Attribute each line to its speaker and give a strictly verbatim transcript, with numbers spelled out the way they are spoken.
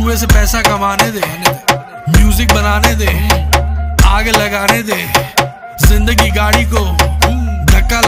Speaker 1: जुए से पैसा कमाने दे, म्यूजिक बनाने दे, आग लगाने दे, जिंदगी गाड़ी को